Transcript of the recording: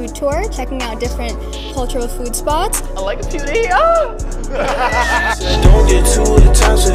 food tour, checking out different cultural food spots. I like a few of these. Ah! Don't get too attached to